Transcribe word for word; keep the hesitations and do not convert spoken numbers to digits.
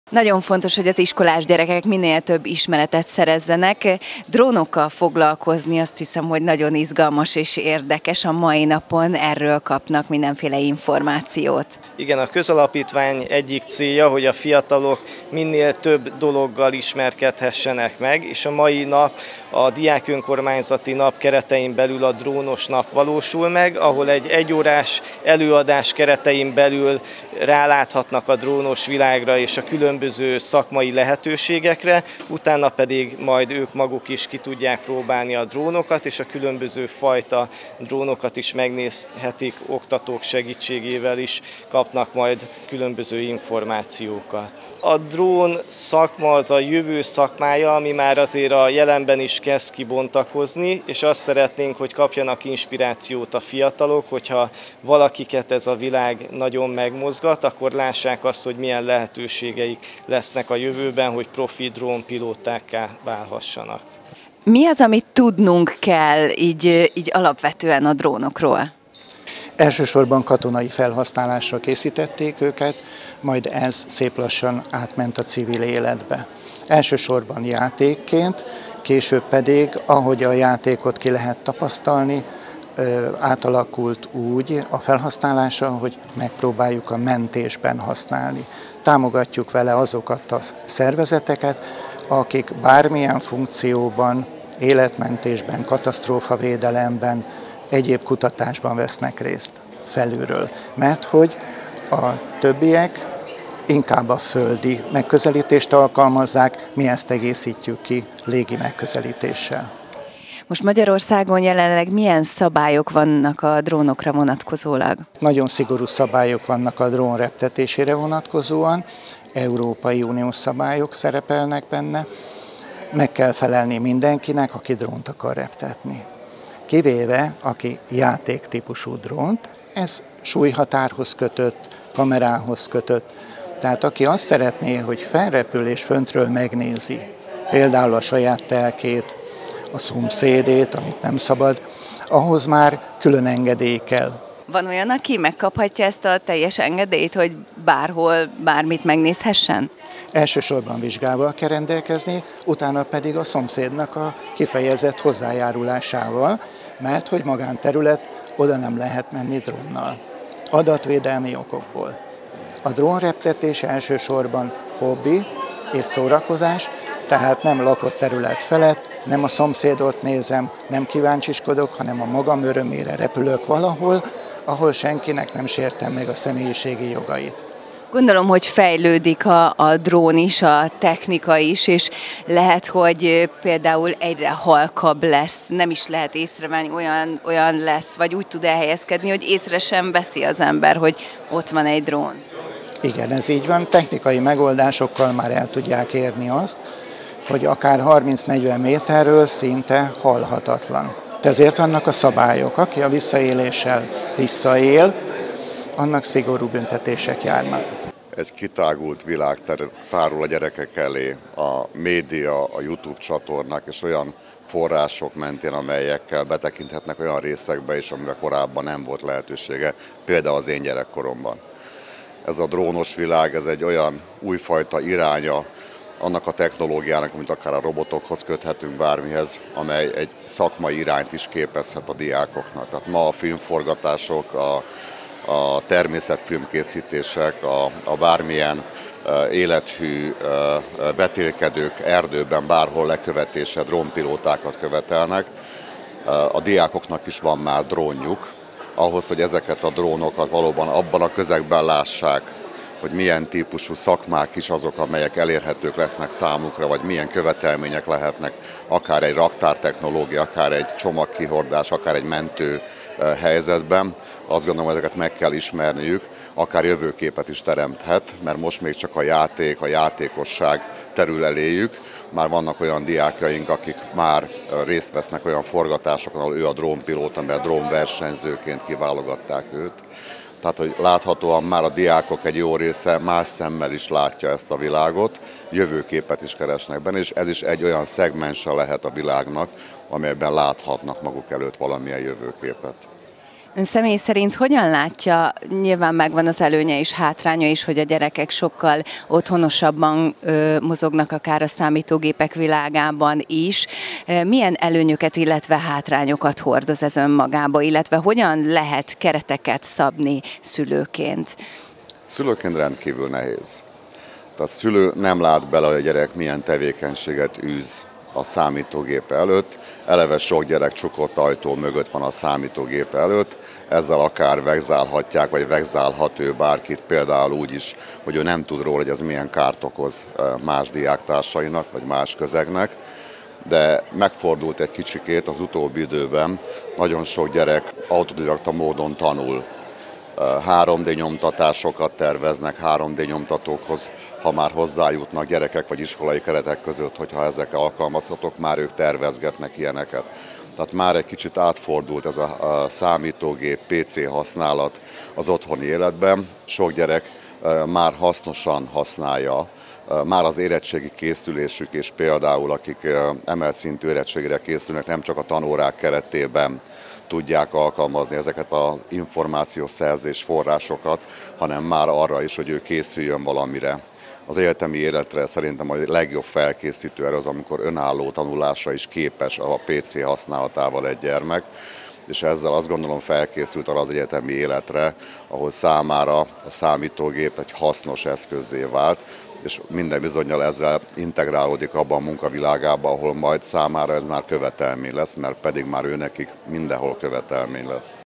Nagyon fontos, hogy az iskolás gyerekek minél több ismeretet szerezzenek. Drónokkal foglalkozni azt hiszem, hogy nagyon izgalmas és érdekes. A mai napon erről kapnak mindenféle információt. Igen, a közalapítvány egyik célja, hogy a fiatalok minél több dologgal ismerkedhessenek meg, és a mai nap a Diák Önkormányzati Nap keretein belül a drónos nap valósul meg, ahol egy egyórás előadás keretein belül ráláthatnak a drónos világra és a különböző szakmai lehetőségekre, utána pedig majd ők maguk is ki tudják próbálni a drónokat, és a különböző fajta drónokat is megnézhetik, oktatók segítségével is kapnak majd különböző információkat. A drón szakma az a jövő szakmája, ami már azért a jelenben is kezd kibontakozni, és azt szeretnénk, hogy kapjanak inspirációt a fiatalok, hogyha valakiket ez a világ nagyon megmozgat, akkor lássák azt, hogy milyen lehetőségeik lesznek a jövőben, hogy profi drónpilótákká válhassanak. Mi az, amit tudnunk kell így, így alapvetően a drónokról? Elsősorban katonai felhasználásra készítették őket, majd ez szép lassan átment a civil életbe. Elsősorban játékként, később pedig, ahogy a játékot ki lehet tapasztalni, átalakult úgy a felhasználása, hogy megpróbáljuk a mentésben használni. Támogatjuk vele azokat a szervezeteket, akik bármilyen funkcióban, életmentésben, katasztrófavédelemben, egyéb kutatásban vesznek részt felülről. Mert hogy a többiek inkább a földi megközelítést alkalmazzák, mi ezt egészítjük ki légi megközelítéssel. Most Magyarországon jelenleg milyen szabályok vannak a drónokra vonatkozólag? Nagyon szigorú szabályok vannak a drón reptetésére vonatkozóan, Európai Uniós szabályok szerepelnek benne, meg kell felelni mindenkinek, aki drónt akar reptetni. Kivéve, aki játéktípusú drónt, ez súlyhatárhoz kötött, kamerához kötött, tehát aki azt szeretné, hogy felrepül és föntről megnézi, például a saját telkét, a szomszédét, amit nem szabad, ahhoz már külön engedély kell. Van olyan, aki megkaphatja ezt a teljes engedélyt, hogy bárhol, bármit megnézhessen? Elsősorban vizsgával kell rendelkezni, utána pedig a szomszédnak a kifejezett hozzájárulásával, mert hogy magánterület, oda nem lehet menni drónnal. Adatvédelmi okokból. A drónreptetés elsősorban hobbi és szórakozás, tehát nem lakott terület felett, nem a szomszédot nézem, nem kíváncsiskodok, hanem a magam örömére repülök valahol, ahol senkinek nem sértem meg a személyiségi jogait. Gondolom, hogy fejlődik a, a drón is, a technika is, és lehet, hogy például egyre halkabb lesz, nem is lehet észrevenni, olyan, olyan lesz, vagy úgy tud elhelyezkedni, hogy észre sem veszi az ember, hogy ott van egy drón. Igen, ez így van. Technikai megoldásokkal már el tudják érni azt, hogy akár harminc-negyven méterről szinte halhatatlan. Ezért vannak a szabályok. Aki a visszaéléssel visszaél, annak szigorú büntetések járnak. Egy kitágult világ tárul a gyerekek elé, a média, a YouTube csatornák és olyan források mentén, amelyekkel betekinthetnek olyan részekbe is, amire korábban nem volt lehetősége, például az én gyerekkoromban. Ez a drónos világ, ez egy olyan újfajta iránya annak a technológiának, amit akár a robotokhoz köthetünk bármihez, amely egy szakmai irányt is képezhet a diákoknak. Tehát ma a filmforgatások, a, a természetfilmkészítések, a, a bármilyen uh, élethű uh, vetélkedők erdőben bárhol lekövetése drónpilótákat követelnek. Uh, a diákoknak is van már drónjuk, ahhoz, hogy ezeket a drónokat valóban abban a közegben lássák, hogy milyen típusú szakmák is azok, amelyek elérhetők lesznek számukra, vagy milyen követelmények lehetnek, akár egy raktártechnológia, akár egy csomagkihordás, akár egy mentő helyzetben. Azt gondolom, ezeket meg kell ismerniük, akár jövőképet is teremthet, mert most még csak a játék, a játékosság terül eléjük. Már vannak olyan diákjaink, akik már részt vesznek olyan forgatásokon, ahol ő a drónpilóta, mert drónversenyzőként kiválogatták őt. Tehát, hogy láthatóan már a diákok egy jó része más szemmel is látja ezt a világot, jövőképet is keresnek benne, és ez is egy olyan szegmense lehet a világnak, amelyben láthatnak maguk előtt valamilyen jövőképet. Ön személy szerint hogyan látja, nyilván megvan az előnye és hátránya is, hogy a gyerekek sokkal otthonosabban ö, mozognak akár a számítógépek világában is. Milyen előnyöket, illetve hátrányokat hordoz ez önmagába, illetve hogyan lehet kereteket szabni szülőként? Szülőként rendkívül nehéz. Tehát szülő nem lát bele, hogy a gyerek milyen tevékenységet űz a számítógép előtt. Eleve sok gyerek csukott ajtó mögött van a számítógép előtt, ezzel akár vegzálhatják, vagy vegzálhat ő bárkit, például úgy is, hogy ő nem tud róla, hogy ez milyen kárt okoz más diáktársainak, vagy más közegnek. De megfordult egy kicsikét az utóbbi időben, nagyon sok gyerek autodidakta módon tanul. három dé nyomtatásokat terveznek három dé nyomtatókhoz, ha már hozzájutnak gyerekek vagy iskolai keretek között, hogyha ezek alkalmazhatók, már ők tervezgetnek ilyeneket. Tehát már egy kicsit átfordult ez a számítógép, pé cé használat az otthoni életben. Sok gyerek már hasznosan használja, már az érettségi készülésük, és például akik emelt szintű érettségére készülnek, nem csak a tanórák keretében tudják alkalmazni ezeket az információszerzés forrásokat, hanem már arra is, hogy ő készüljön valamire. Az egyetemi életre szerintem a legjobb felkészítő erő az, amikor önálló tanulásra is képes a pé cé használatával egy gyermek, és ezzel azt gondolom felkészült arra az egyetemi életre, ahol számára a számítógép egy hasznos eszközzé vált, és minden bizonnyal ezzel integrálódik abban a munkavilágába, ahol majd számára ez már követelmény lesz, mert pedig már ő nekik mindenhol követelmény lesz.